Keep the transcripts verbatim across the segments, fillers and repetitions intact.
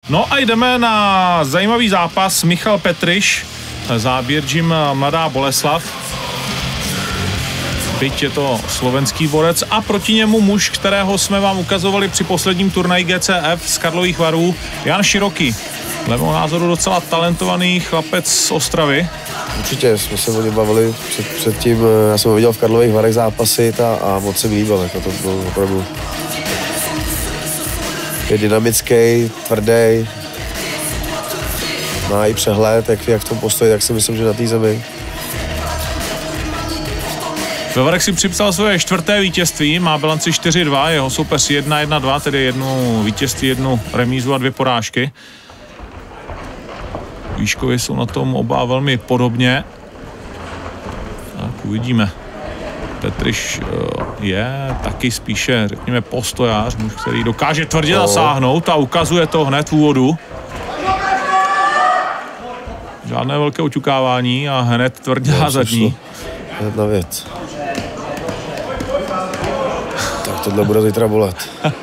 No a jdeme na zajímavý zápas. Michal Petriš, záběr Jim Mladá Boleslav. Byť je to slovenský borec a proti němu muž, kterého jsme vám ukazovali při posledním turnaji G C F z Karlových Varů, Jan Široký. Dle mého názoru docela talentovaný chlapec z Ostravy. Určitě, jsme se o něm bavili před, předtím, já jsem ho viděl v Karlových Varech zápasy a, a moc se mi líbil, jako to bylo opravdu. Je dynamický, tvrdý, má i přehled, jak, jak v tom postoji, tak si myslím, že na té zemi. Ve Varech si připsal svoje čtvrté vítězství, má bilanci čtyři dva, jeho soupeř jedna jedna dva, tedy jednu vítězství, jednu remízu a dvě porážky. Výškově jsou na tom oba velmi podobně. Tak uvidíme. Petriš je taky spíše, řekněme, postojář, muž, který dokáže tvrdě no. zasáhnout a ukazuje to hned v úvodu. Žádné velké oťukávání a hned tvrdě no, zadní. Jedna věc. Tak tohle bude zítra bolet.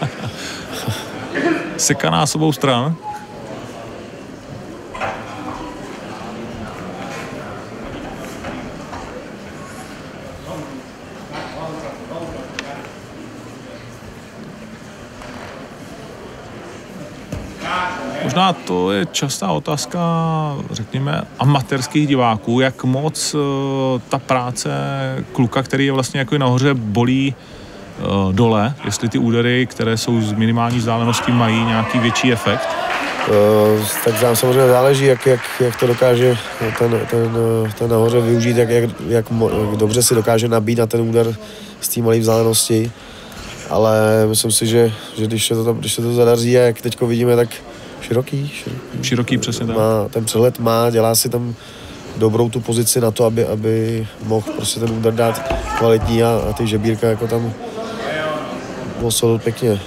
Sekaná s obou stran. Možná to je častá otázka, řekněme, amatérských diváků, jak moc uh, ta práce kluka, který je vlastně jako nahoře, bolí uh, dole, jestli ty údery, které jsou z minimální vzdáleností, mají nějaký větší efekt? Uh, tak nám samozřejmě záleží, jak, jak, jak to dokáže ten, ten, ten nahoře využít, jak, jak, jak, jak dobře si dokáže nabít na ten úder z té malé vzdálenosti. Ale myslím si, že, že když, se to, když se to zadaří a jak teď vidíme, tak Široký, široký, široký přesně tak. Má, ten přehled má, dělá si tam dobrou tu pozici na to, aby, aby mohl prostě ten úder dát kvalitní a, a ty žebírka jako tam posolil pěkně.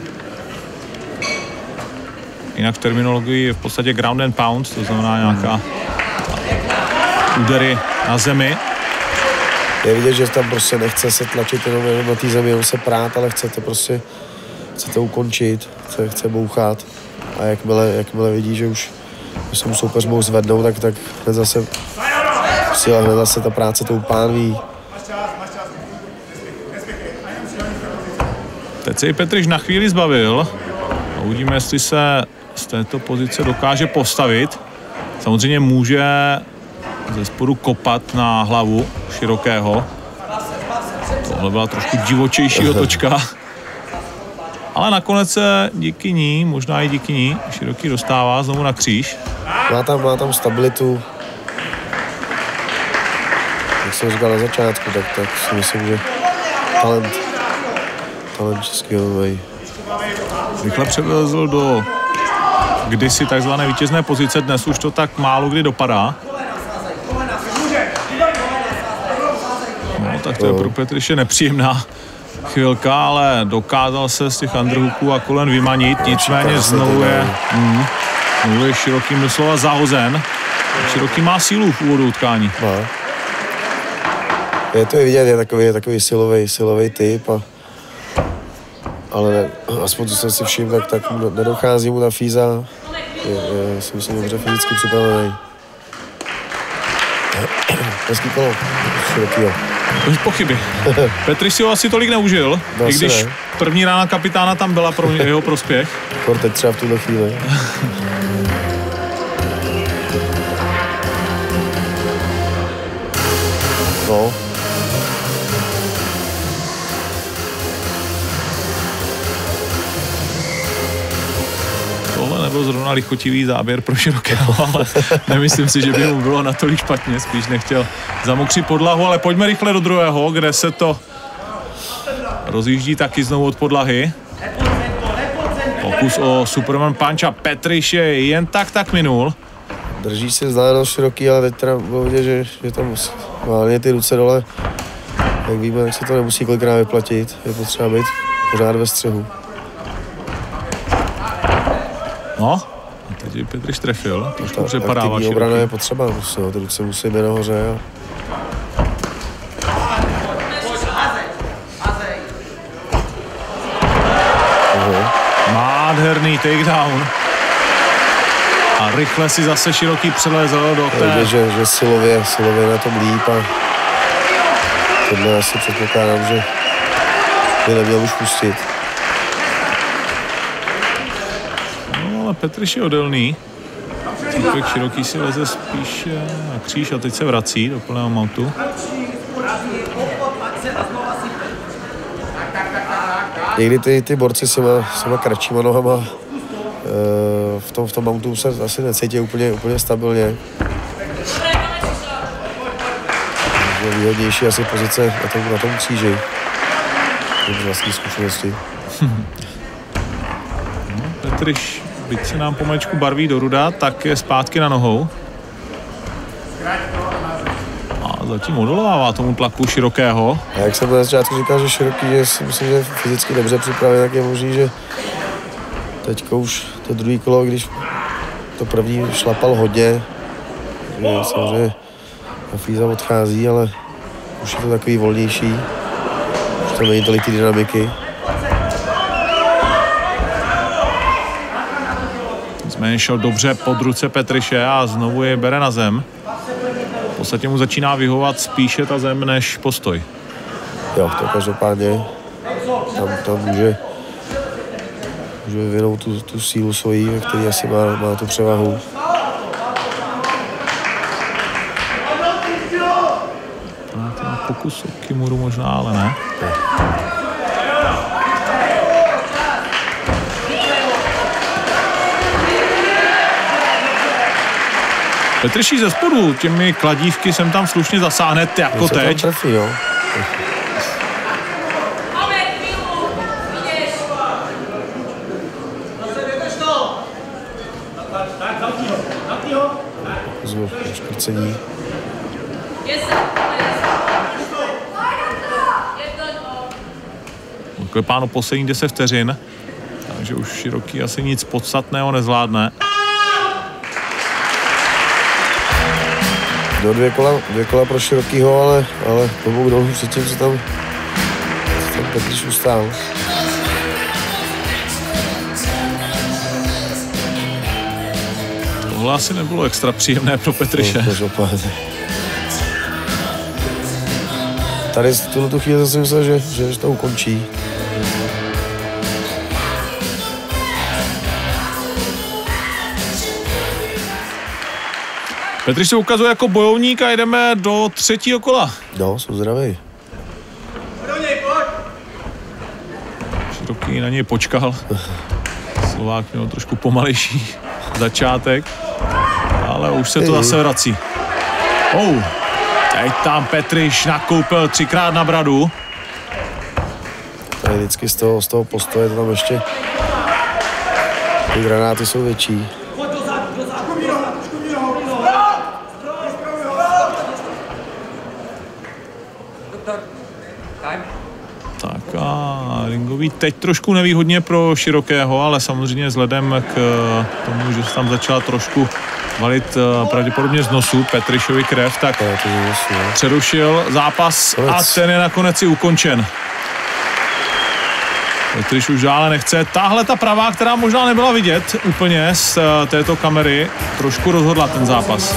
Jinak v terminologii je v podstatě ground and pound, to znamená nějaká údery na zemi. Je vidět, že tam prostě nechce se tlačit jenom, jenom na té zemi, jenom se prát, ale chce to prostě chce to ukončit, chce, chce bouchat. A jakmile, jakmile vidí, že už se mu soupeř mohl zvednout, tak, tak hned zase síla, hned zase ta práce tou pánví. Teď se i Petriš na chvíli zbavil a uvidíme, jestli se z této pozice dokáže postavit. Samozřejmě může ze spodu kopat na hlavu Širokého. Tohle byla trošku divočejší otočka. Ale nakonec se díky ní, možná i díky ní, Široký dostává znovu na kříž. Má tam, má tam stabilitu. Jak jsem říkal na začátku, tak, tak si myslím, že talent, talent českého mají. Rychle převezl do kdysi takzvané vítězné pozice, dnes už to tak málo kdy dopadá. No, tak to je pro Petriše nepříjemná chvilka, ale dokázal se z těch underhooků a kolen vymanit, nicméně znovu je, mm, znovu je Širokým doslova zahozen. Široký má sílu v úvodu utkání. Má. Je to vidět, je takový, je takový silový, silový typ, a, ale ne, aspoň co jsem si všiml, tak, tak nedochází mu ta fíza, je, je, si myslím, dobře fyzicky připravený. Hezký kolo Širokýho. Bez pochyby. Petriš si ho asi tolik neužil, no, i když ne. První rána kapitána tam byla pro jeho prospěch. Kor teď třeba v tuhle chvíli. No. Tohle nebyl zrovna lichotivý záběr pro Širokého, ale nemyslím si, že by mu bylo natolik špatně, spíš nechtěl zamokřit podlahu, ale pojďme rychle do druhého, kde se to rozjíždí taky znovu od podlahy. Pokus o Superman punch a Petriš je jen tak tak minul. Drží se vzdálenost Široký, ale teď teda bylo vidět, že, že tam má ty ruce dole. Jak víme, tak se to nemusí kolikrát vyplatit, je potřeba být pořád ve střehu. No, a teď Petriš trefil, trošku přepadává Široký. Aktivní obrana je potřeba, musí, ty ruce musí být nahoře. A... Nádherný takedown. rychle si zase Široký přelezl do té... Jde, že, že silově, silově na tom líp a tohle asi předpokládám, že by neměl už pustit. No, ale Petriš je odolný. Týpek Široký si leze spíš na kříž a teď se vrací do plného mountu. Někdy ty, ty borci s těma, s těma kratšíma nohama v tom, v tom mountu se asi necítí úplně, úplně stabilně. Je výhodnější asi pozice na tom, na tom kříži. Z vlastní zkušenosti. No, Petriš, byť se nám pomaličku barví do ruda, tak je zpátky na nohou. A zatím odolává tomu tlaku Širokého. A jak jsem na začátku říkal, že Široký je, si myslím, že je fyzicky dobře připraven, tak je možný, že teďka už to druhý kolo, když to první šlapal hodně, že samozřejmě Hafíza odchází, ale už je to takový volnější. Už tam není tolik ty dynamiky. Nicméně šel dobře pod ruce Petriše a znovu je bere na zem. V podstatě mu začíná vyhovovat spíše ta zem než postoj. Jo, to každopádně tam, tam může, může vyvinout tu, tu sílu svojí, ve který asi má, má tu převahu. Ten pokus o Kimuru možná, ale ne. Petriší ze spodu těmi kladívky sem tam slušně zasáhne jako se teď. Tam trefí, jo. Znovu škrcení. Klepáno poslední deset vteřin, takže už Široký asi nic podstatného nezvládne. Do dvě kola, dvě kola pro Širokýho, ale, ale tomu dolů předtím, co tam, co tam Petriš ustál. Tohle asi nebylo extra příjemné pro Petriše. No, tady v tuhle tu chvíli jsem myslel, že, že to ukončí. Petriš se ukazuje jako bojovník a jdeme do třetího kola. No, jsem zdravý. Široký na něj počkal. Slovák měl trošku pomalejší začátek, ale už se to zase vrací. Oh, teď tam Petriš nakoupil třikrát na bradu. Tady vždycky z toho, z toho postoje to tam ještě ty granáty jsou větší. Tak a ringový teď trošku nevýhodně pro Širokého, ale samozřejmě vzhledem k tomu, že se tam začala trošku valit pravděpodobně z nosu Petrišovi krev, tak přerušil zápas a ten je nakonec i ukončen. Petriš už dále nechce. Tahle ta pravá, která možná nebyla vidět úplně z této kamery, trošku rozhodla ten zápas.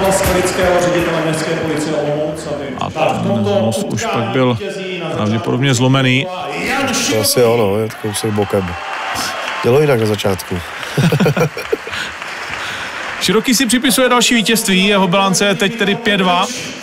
A ten nos už pak byl pravděpodobně zlomený. To asi ono, je kousek bokem. Dělo jinak na začátku. Široký si připisuje další vítězství, jeho bilance je teď tedy pět dva.